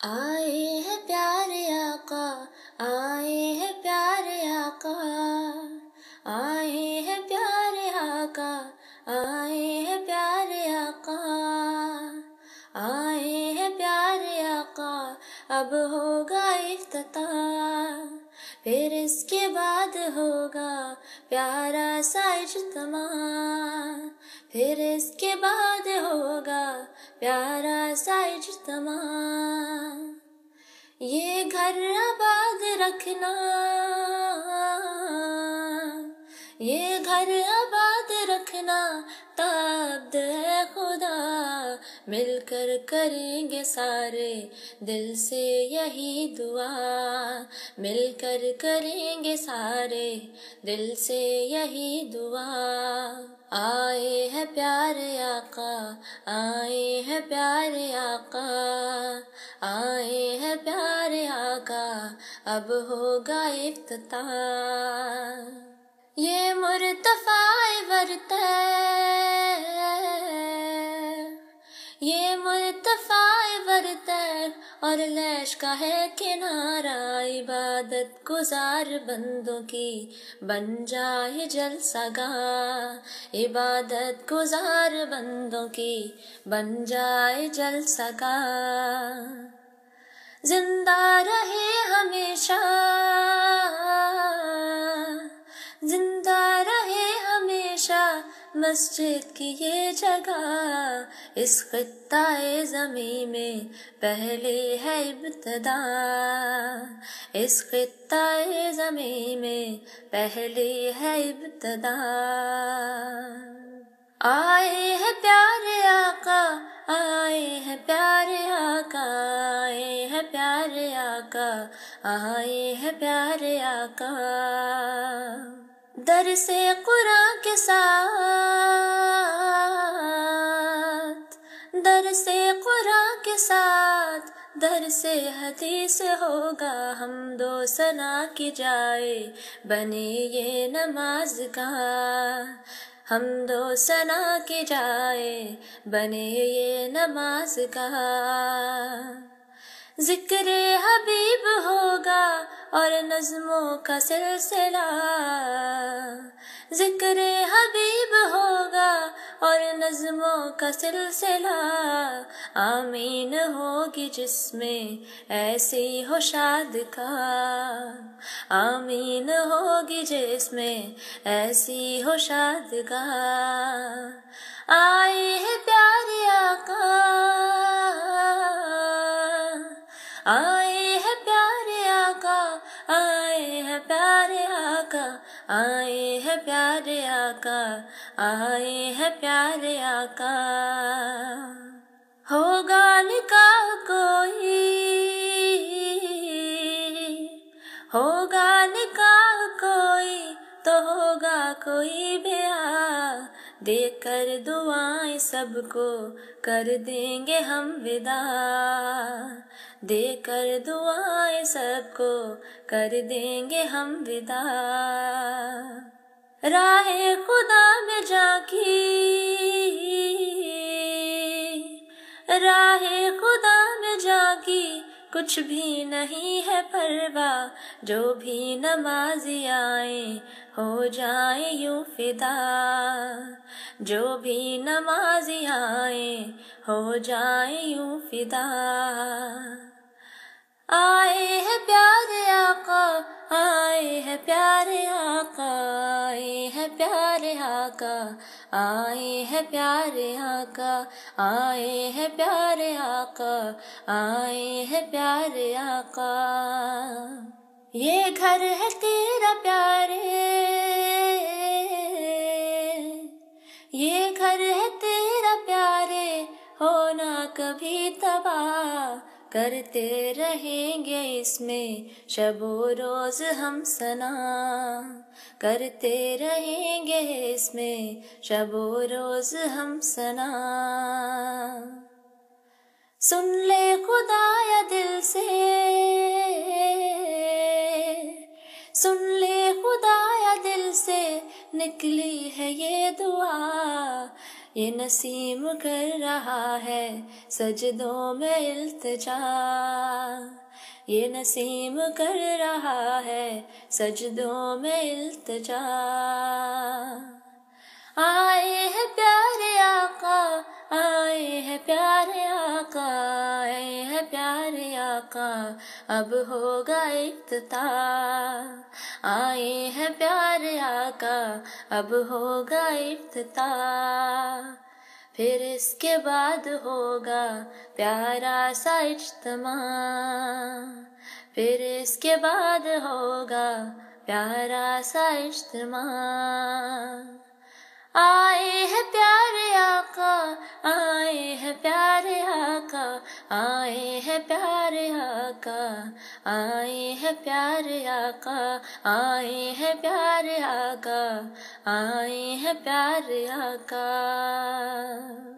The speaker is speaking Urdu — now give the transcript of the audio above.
آئے ہیں پیارے آقا، آئے ہیں پیارے آقا، آئے ہیں پیارے آقا، آئے ہیں پیارے آقا، آئے ہیں پیارے آقا، اب ہوگا افتتاح، پھر اس کے بعد ہوگا پیارا سا اجتماع، پھر اس کے بعد ہوگا پیارا سا اجتماع، یہ گھر آباد رکھنا، یہ گھر آباد رکھنا، تابد ہے خدا، مل کر کریں گے سارے دل سے یہی دعا، مل کر کریں گے سارے دل سے یہی دعا، آئے ہیں پیارے آقا، آئے ہیں پیارے آقا، آئے ہیں پیارے آقا، اب ہوگا افتتاح، یہ مرتفع ورتہ، یہ مرتفع ورتہ اور لیش کا ہے کنارہ، عبادت گزار بندوں کی بن جائے جلسہ گاہ، عبادت گزار بندوں کی بن جائے جلسہ گاہ، زندہ رہے ہمیشہ، زندہ رہے ہمیشہ مسجد کی یہ جگہ، اس خطۂ زمیں میں پہلی ہے ابتدا، اس خطۂ زمیں میں پہلی ہے ابتدا، آئے ہیں پیارے آقا، آئے ہیں پیارے آقا، آئے ہیں پیارے آقا، آئے ہیں پیارے آقا، درس قرآن کے ساتھ، درس قرآن کے ساتھ درس حدیث ہوگا، حمد و ثنا کی جائے بنے یہ نماز گاہ، حمد و ثنا کی جائے بنے یہ نماز گاہ، ذکر حبیب ہوگا اور نظموں کا سلسلہ، ذکر حبیب ہوگا اور نظموں کا سلسلہ، آمین ہوگی جس میں ایسی ہو شاد کا، آمین ہوگی جس میں ایسی ہو شاد کا، آئے ہیں پیارے آقا، آئے ہیں پیارے آقا، آئے ہیں پیارے آقا، آئے ہیں پیارے آقا، آئے ہیں پیارے آقا، ہوگا نکاح کوئی، ہوگا نکاح کوئی تو ہوگا کوئی بیاہ، دے کر دعائیں سب کو کر دیں گے ہم وداع، دے کر دعائیں سب کو کر دیں گے ہم وداع، راہ خدا میں جا کی، راہ خدا میں جا کی کچھ بھی نہیں ہے پرواہ، جو بھی نمازی آئیں ہو جائیں یوں فدا، جو بھی نمازی آئیں ہو جائیں یوں فدا، آئے ہیں پیارے آقا، آئے ہیں پیارے آقا، آئے ہیں پیارے آقا، آئے ہیں پیارے آقا، آئے ہیں پیارے آقا، آئے ہیں پیارے آقا، یہ گھر ہے تیرا پیارے، یہ گھر ہے تیرا پیارے، ہونا کبھی تباہ، کرتے رہیں گے اس میں شب و روز ہم ثنا، کرتے رہیں گے اس میں شب و روز ہم ثنا، سن لے خدایا دل سے، سن لے خدایا دل سے، نکلی ہے یہ دعا، یہ نسیم کر رہا ہے سجدوں میں التجا، یہ نسیم کر رہا ہے سجدوں میں التجا۔ آئے ہیں پیارے آقا، آئے ہیں پیارے آقا، آئے ہیں پیارے آقا، اب ہوگا افتتاح۔ آئے ہیں پیارے آقا، اب ہوگا افتتاح۔ پھر اس کے بعد ہوگا پیارا سا اجتماع، پھر اس کے بعد ہوگا پیارا سا اجتماع۔ آئے ہیں پیارے آقا، آئے ہیں پیارے آقا، آئے ہیں پیارے آقا، آئے ہیں پیارے آقا، آئے ہیں پیارے آقا، آئے ہیں پیارے آقا۔